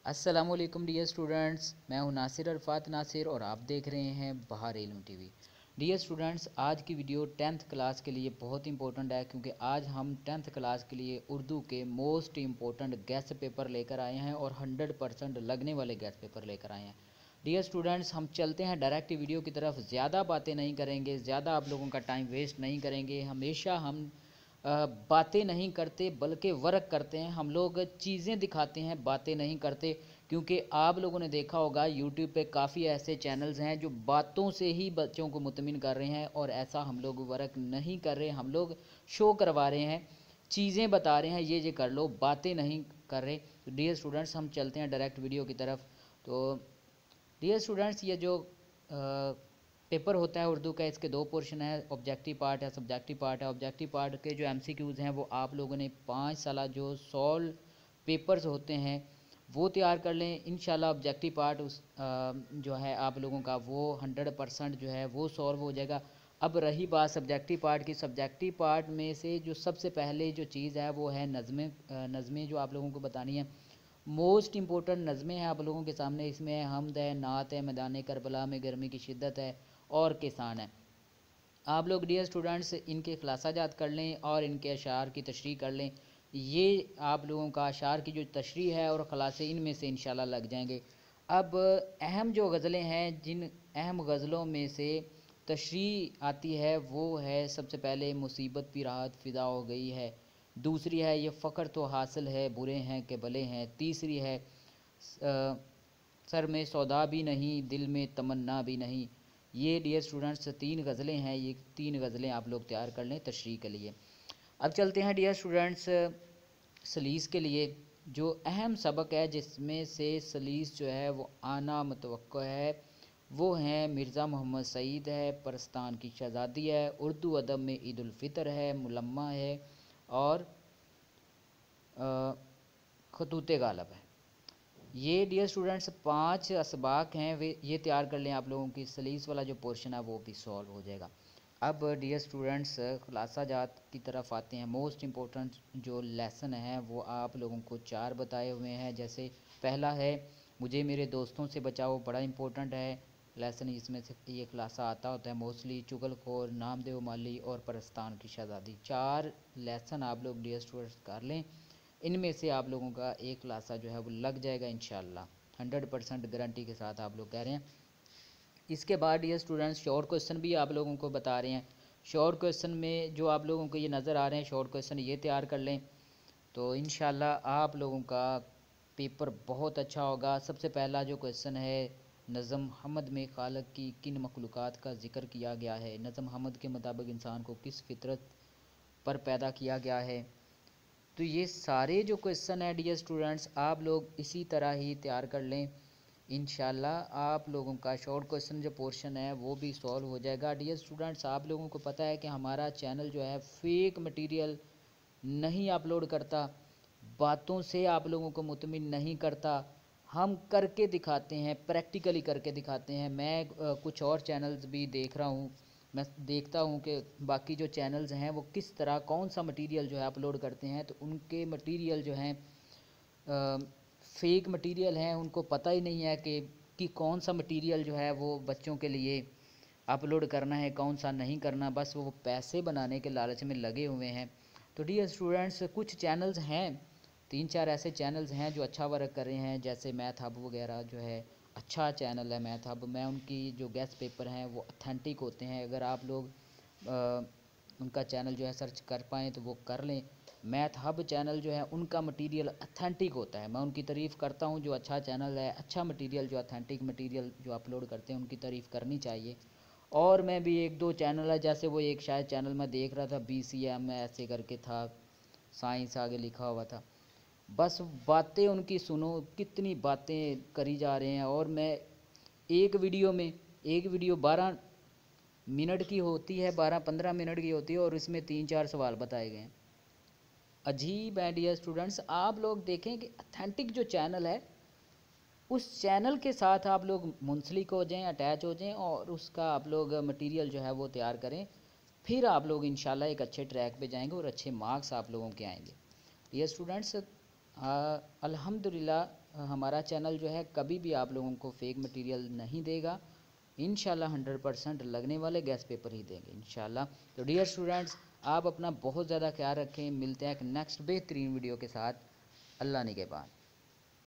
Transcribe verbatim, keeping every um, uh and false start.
अस्सलाम वालेकुम dear students, मैं हूं नासिर अरफात नासिर और आप देख रहे हैं बहार इल्म टीवी। डियर स्टूडेंट्स, आज की वीडियो टेंथ क्लास के लिए बहुत इंपॉर्टेंट है क्योंकि आज हम टेंथ क्लास के लिए उर्दू के मोस्ट इम्पोर्टेंट गेस्ट पेपर लेकर आए हैं और हंड्रेड परसेंट लगने वाले गेस्ट पेपर लेकर आए हैं। डियर स्टूडेंट्स, हम चलते हैं डायरेक्ट वीडियो की तरफ। ज़्यादा बातें नहीं करेंगे, ज़्यादा आप लोगों का टाइम वेस्ट नहीं करेंगे। हमेशा हम बातें नहीं करते बल्कि वर्क करते हैं। हम लोग चीज़ें दिखाते हैं, बातें नहीं करते, क्योंकि आप लोगों ने देखा होगा यूट्यूब पे काफ़ी ऐसे चैनल्स हैं जो बातों से ही बच्चों को मुतमिन कर रहे हैं, और ऐसा हम लोग वर्क नहीं कर रहे। हम लोग शो करवा रहे हैं, चीज़ें बता रहे हैं, ये ये कर लो, बातें नहीं कर रहे। तो डियर स्टूडेंट्स, हम चलते हैं डायरेक्ट वीडियो की तरफ। तो डियर स्टूडेंट्स, ये जो आ, पेपर होता है उर्दू का, इसके दो पोर्शन है, ऑब्जेक्टिव पार्ट है, सब्जेक्टिव पार्ट है। ऑब्जेक्टिव पार्ट के जो एमसीक्यूज़ हैं वो आप लोगों ने पाँच साल जो सॉल्व पेपर्स होते हैं वो तैयार कर लें। इंशाल्लाह ऑब्जेक्टिव पार्ट उस आ, जो है आप लोगों का वो हंड्रेड परसेंट जो है वो सॉल्व हो जाएगा। अब रही बात सब्जेक्टिव पार्ट की, सब्जेक्टिव पार्ट में से जो सबसे पहले जो चीज़ है वो है नज़में। नज़में जो आप लोगों को बतानी है, मोस्ट इम्पोर्टेंट नज़में हैं आप लोगों के सामने। इसमें है हमद है, नात है, मैदान करबला में गर्मी की शिद्दत है और किसान है। आप लोग डियर स्टूडेंट्स इनके खुलासाजात कर लें और इनके अशार की तशरीह कर लें। ये आप लोगों का अशार की जो तशरीह है और ख़ुलासे इनमें से इंशाल्लाह लग जाएंगे। अब अहम जो गज़लें हैं, जिन अहम गज़लों में से तशरीह आती है वो है, सबसे पहले मुसीबत भी राहत फ़िदा हो गई है। दूसरी है ये फ़ख्र तो हासिल है, बुरे हैं कि भले हैं। तीसरी है आ, सर में सौदा भी नहीं, दिल में तमन्ना भी नहीं। ये डियर स्टूडेंट्स तीन गज़लें हैं, ये तीन गज़लें आप लोग तैयार कर लें तशरीह के लिए। अब चलते हैं डियर स्टूडेंट्स सलीस के लिए, जो अहम सबक है जिसमें से सलीस जो है वो आना मुतवक्को है, वो हैं मिर्ज़ा मोहम्मद सईद है, परस्तान की शहज़ादी है, उर्दू अदब में ईद उल फ़ितर है, मुलम्मा है और खतूत गालब है। ये डियर स्टूडेंट्स पांच असबाक हैं, वे ये तैयार कर लें। आप लोगों की सलीस वाला जो पोर्शन है वो भी सॉल्व हो जाएगा। अब डियर स्टूडेंट्स खुलासा जात की तरफ आते हैं। मोस्ट इम्पोर्टेंट जो लेसन है वो आप लोगों को चार बताए हुए हैं। जैसे पहला है मुझे मेरे दोस्तों से बचाओ, बड़ा इम्पोर्टेंट है लेसन, इसमें से ये खुलासा आता होता है मोस्टली। चुगलखोर, नामदेव माली और परस्तान की शहज़ादी, चार लेसन आप लोग डियर स्टूडेंट्स कर लें। इनमें से आप लोगों का एक खुलासा जो है वो लग जाएगा इंशाल्लाह, हंड्रेड परसेंट गारंटी के साथ आप लोग कह रहे हैं। इसके बाद ये स्टूडेंट्स शॉर्ट क्वेश्चन भी आप लोगों को बता रहे हैं। शॉर्ट क्वेश्चन में जो आप लोगों को ये नज़र आ रहे हैं शॉर्ट क्वेश्चन, ये तैयार कर लें तो इंशाल्लाह आप लोगों का पेपर बहुत अच्छा होगा। सबसे पहला जो क्वेश्चन है, नज़म हमद में खालिक की किन मखलूक़ात का जिक्र किया गया है। नज़म हमद के मुताबिक इंसान को किस फितरत पर पैदा किया गया है। तो ये सारे जो क्वेश्चन है डियर स्टूडेंट्स आप लोग इसी तरह ही तैयार कर लें। इंशाल्लाह आप लोगों का शॉर्ट क्वेश्चन जो पोर्शन है वो भी सॉल्व हो जाएगा। डियर स्टूडेंट्स, आप लोगों को पता है कि हमारा चैनल जो है फेक मटेरियल नहीं अपलोड करता, बातों से आप लोगों को मुतमिन नहीं करता, हम करके दिखाते हैं, प्रैक्टिकली करके दिखाते हैं। मैं आ, कुछ और चैनल्स भी देख रहा हूँ, मैं देखता हूँ कि बाकी जो चैनल्स हैं वो किस तरह कौन सा मटेरियल जो है अपलोड करते हैं, तो उनके मटेरियल जो हैं फेक मटेरियल हैं। उनको पता ही नहीं है कि कि कौन सा मटेरियल जो है वो बच्चों के लिए अपलोड करना है, कौन सा नहीं करना, बस वो पैसे बनाने के लालच में लगे हुए हैं। तो डियर स्टूडेंट्स, कुछ चैनल्स हैं, तीन चार ऐसे चैनल्स हैं जो अच्छा वर्क कर रहे हैं, जैसे मैथ हब वगैरह जो है अच्छा चैनल है मैथ हब। मैं उनकी जो गेस्ट पेपर हैं वो अथेंटिक होते हैं। अगर आप लोग आ, उनका चैनल जो है सर्च कर पाएँ तो वो कर लें। मैथ हब चैनल जो है उनका मटेरियल अथेंटिक होता है, मैं उनकी तारीफ़ करता हूँ। जो अच्छा चैनल है, अच्छा मटेरियल, जो अथेंटिक मटेरियल जो अपलोड करते हैं, उनकी तारीफ़ करनी चाहिए। और मैं भी एक दो चैनल है, जैसे वो एक शायद चैनल मैं देख रहा था बी सी एम ऐसे करके था, साइंस आगे लिखा हुआ था, बस बातें उनकी सुनो, कितनी बातें करी जा रहे हैं। और मैं एक वीडियो में एक वीडियो बारह मिनट की होती है, बारह पंद्रह मिनट की होती है, और इसमें तीन चार सवाल बताए गए हैं। अजीब है डियर स्टूडेंट्स, आप लोग देखें कि अथेंटिक जो चैनल है उस चैनल के साथ आप लोग मुंसलिक हो जाएं, अटैच हो जाएं, और उसका आप लोग मटेरियल जो है वो तैयार करें। फिर आप लोग इंशाल्लाह एक अच्छे ट्रैक पे जाएंगे और अच्छे मार्क्स आप लोगों के आएंगे। डियर स्टूडेंट्स, अल्हम्दुलिल्लाह हमारा चैनल जो है कभी भी आप लोगों को फेक मटेरियल नहीं देगा। इंशाल्लाह हंड्रेड परसेंट लगने वाले गैस पेपर ही देंगे इंशाल्लाह। तो डियर स्टूडेंट्स, आप अपना बहुत ज़्यादा ख्याल रखें। मिलते हैं एक नेक्स्ट बेहतरीन वीडियो के साथ। अल्लाह निगहबान।